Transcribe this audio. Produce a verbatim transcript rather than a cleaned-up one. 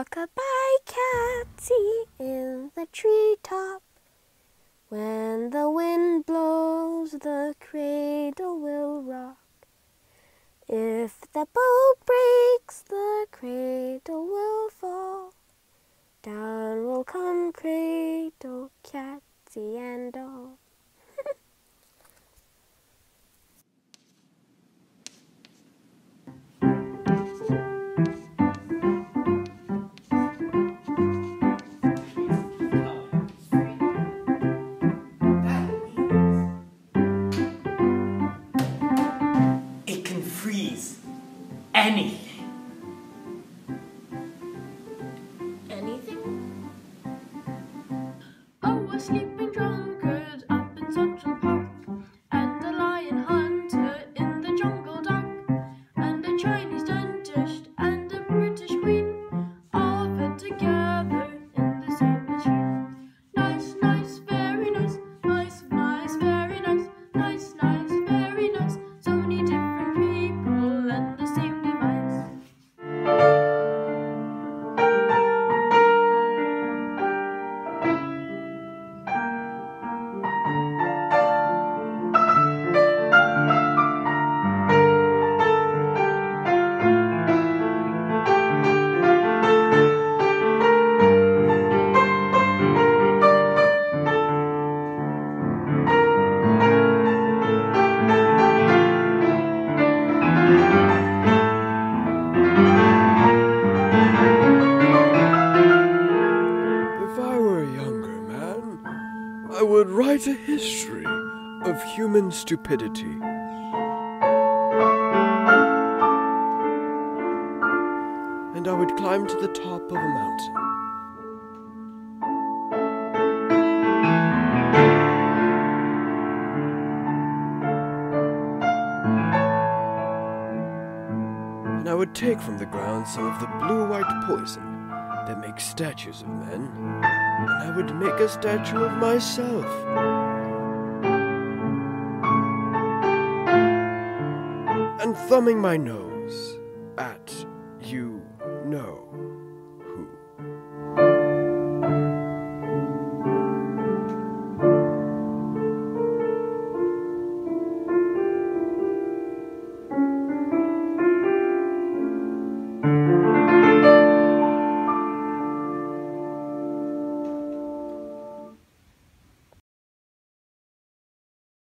Rock-a-bye, Katsy, in the treetop. When the wind blows, the cradle will rock. If the bow breaks, the cradle will fall. Down will come cradle, Katsy and all. It can freeze anything. Anything? Oh, a sleeping drunkard up in Central Park, and a lion hunter in the jungle dark, and a Chinese dentist and a British queen, all fit together in the same machine. Nice, nice, very nice, nice, nice, very nice, nice, nice, very nice. So many different people and the same device. If I were a younger man, I would write a history of human stupidity. And I would climb to the top of a mountain. And I would take from the ground some of the blue-white poison that makes statues of men, and I would make a statue of myself. And thumbing my nose,